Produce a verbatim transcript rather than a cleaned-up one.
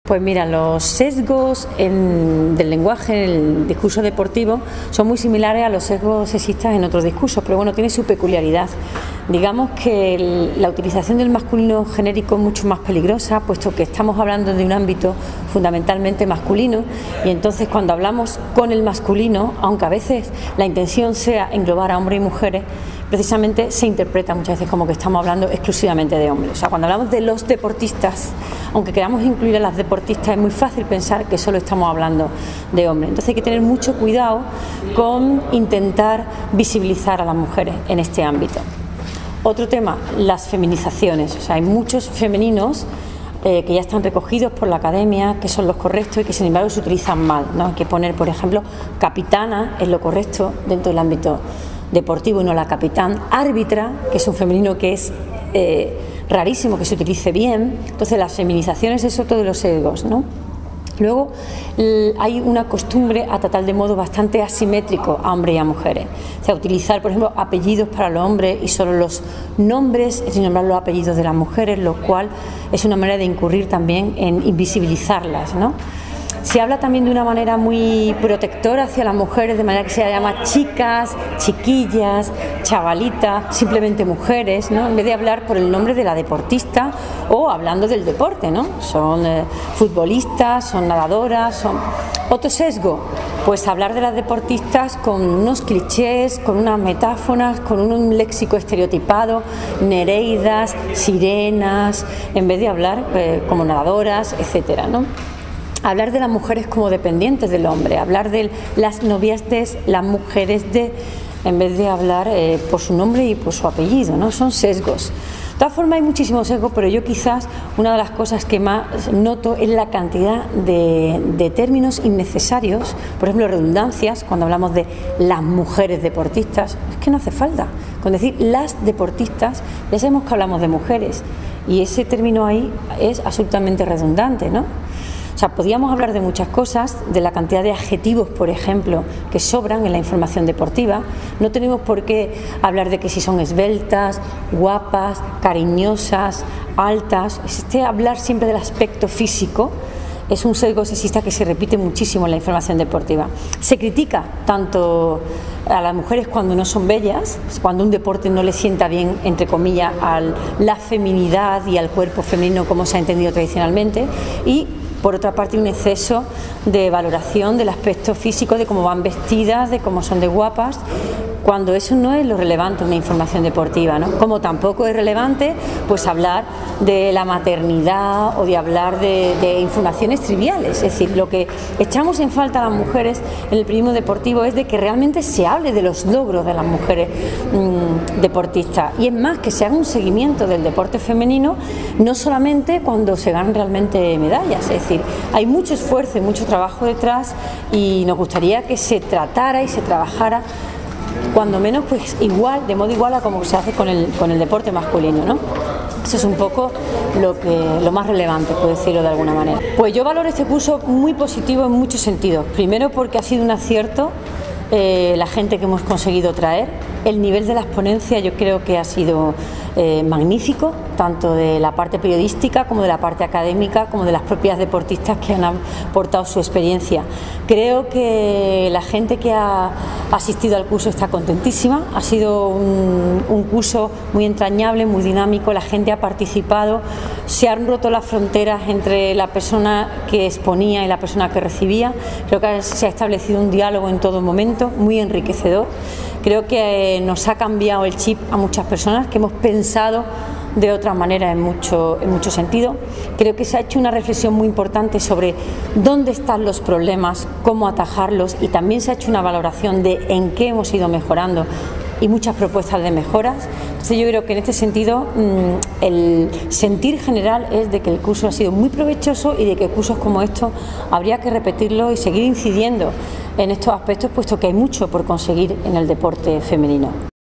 Pues mira, los sesgos en, del lenguaje en el discurso deportivo son muy similares a los sesgos sexistas en otros discursos, pero bueno, tiene su peculiaridad. Digamos que el, la utilización del masculino genérico es mucho más peligrosa, puesto que estamos hablando de un ámbito fundamentalmente masculino, y entonces cuando hablamos con el masculino, aunque a veces la intención sea englobar a hombres y mujeres, precisamente se interpreta muchas veces como que estamos hablando exclusivamente de hombres. O sea, cuando hablamos de los deportistas, aunque queramos incluir a las deportistas, es muy fácil pensar que solo estamos hablando de hombres. Entonces hay que tener mucho cuidado con intentar visibilizar a las mujeres en este ámbito. Otro tema, las feminizaciones. O sea, hay muchos femeninos eh, que ya están recogidos por la academia, que son los correctos y que sin embargo se utilizan mal, ¿no? Hay que poner, por ejemplo, capitana es lo correcto dentro del ámbito deportivo y no la capitán. Árbitra, que es un femenino que es eh, rarísimo que se utilice bien. Entonces las feminizaciones es otro de los sesgos, ¿no? Luego hay una costumbre a tratar de modo bastante asimétrico a hombres y a mujeres. O sea, utilizar, por ejemplo, apellidos para los hombres y solo los nombres, sin nombrar los apellidos de las mujeres, lo cual es una manera de incurrir también en invisibilizarlas, ¿no? Se habla también de una manera muy protectora hacia las mujeres, de manera que se llama chicas, chiquillas, chavalitas, simplemente mujeres, ¿no? En vez de hablar por el nombre de la deportista o hablando del deporte, ¿no? Son eh, futbolistas, son nadadoras, son... Otro sesgo, pues hablar de las deportistas con unos clichés, con unas metáforas, con un léxico estereotipado, nereidas, sirenas, en vez de hablar eh, como nadadoras, etcétera, ¿no? Hablar de las mujeres como dependientes del hombre, hablar de las novias de las mujeres de, en vez de hablar eh, por su nombre y por su apellido, ¿no? Son sesgos. De todas formas hay muchísimos sesgos, pero yo quizás una de las cosas que más noto es la cantidad de, de términos innecesarios, por ejemplo redundancias, cuando hablamos de las mujeres deportistas, es que no hace falta. Con decir las deportistas ya sabemos que hablamos de mujeres y ese término ahí es absolutamente redundante, ¿no? O sea, podríamos hablar de muchas cosas, de la cantidad de adjetivos, por ejemplo, que sobran en la información deportiva. No tenemos por qué hablar de que si son esbeltas, guapas, cariñosas, altas. Este hablar siempre del aspecto físico es un sesgo sexista que se repite muchísimo en la información deportiva. Se critica tanto a las mujeres cuando no son bellas, cuando un deporte no le sienta bien, entre comillas, a la feminidad y al cuerpo femenino como se ha entendido tradicionalmente, y por otra parte un exceso de valoración del aspecto físico, de cómo van vestidas, de cómo son de guapas, cuando eso no es lo relevante en una información deportiva, ¿no? Como tampoco es relevante pues hablar de la maternidad o de hablar de, de informaciones triviales. Es decir, lo que echamos en falta a las mujeres en el periodismo deportivo es de que realmente se hable de los logros de las mujeres mmm, deportistas, y es más, que se haga un seguimiento del deporte femenino, no solamente cuando se ganan realmente medallas. Es decir, hay mucho esfuerzo y mucho trabajo detrás, y nos gustaría que se tratara y se trabajara cuando menos pues igual, de modo igual a como se hace con el, con el deporte masculino, ¿no? Eso es un poco lo, que, lo más relevante, por decirlo de alguna manera. Pues yo valoro este curso muy positivo en muchos sentidos. Primero, porque ha sido un acierto eh, la gente que hemos conseguido traer. El nivel de las ponencias yo creo que ha sido eh, magnífico, tanto de la parte periodística como de la parte académica, como de las propias deportistas que han aportado su experiencia. Creo que la gente que ha asistido al curso está contentísima. Ha sido un, un curso muy entrañable, muy dinámico, la gente ha participado, se han roto las fronteras entre la persona que exponía y la persona que recibía. Creo que se ha establecido un diálogo en todo momento muy enriquecedor. Creo que nos ha cambiado el chip a muchas personas que hemos pensado de otra manera en mucho, en mucho sentido. Creo que se ha hecho una reflexión muy importante sobre dónde están los problemas, cómo atajarlos, y también se ha hecho una valoración de en qué hemos ido mejorando y muchas propuestas de mejoras. Entonces yo creo que en este sentido el sentir general es de que el curso ha sido muy provechoso y de que cursos como estos habría que repetirlo y seguir incidiendo en estos aspectos, puesto que hay mucho por conseguir en el deporte femenino.